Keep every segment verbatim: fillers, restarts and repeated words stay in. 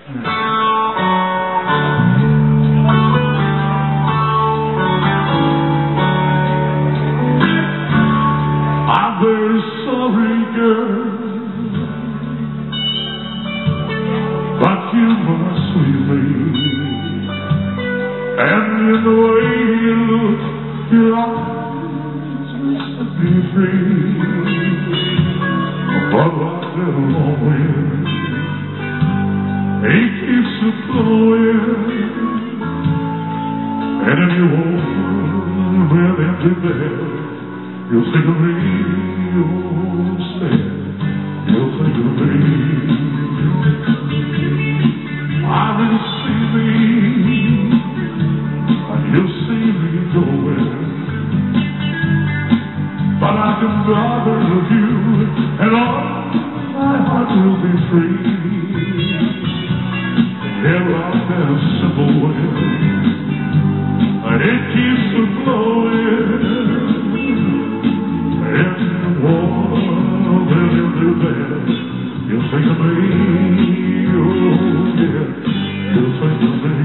I'm very sorry, girl, but you must leave me. And in the way you look, your eyes will set me free. But like that long wind, it keeps a blowing, and if you won't live empty bed, you'll think of me, you'll say, you'll think of me. I will see me, and you'll see me going, but I can bother with you, and all my heart will be free. Here out there, simple wind, and it keeps a blowing. If you want to live there, you'll think of me, oh yeah, you'll think of me.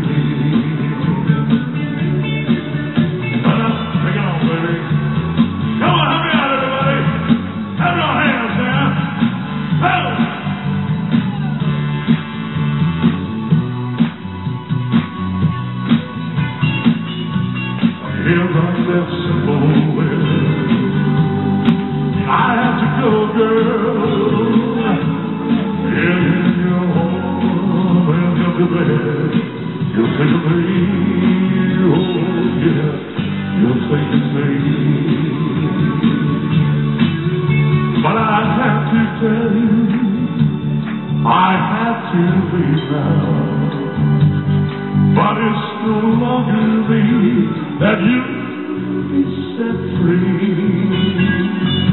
Well, take it on, baby. Come on, help me out, everybody. Have your hands now. Help! Here right there, simple wind, I have to go, girl. In your home and in the bed, you'll think of me, oh yeah, you'll think of me. But I have to tell you, I have to leave now. But it's no longer me that you be set free.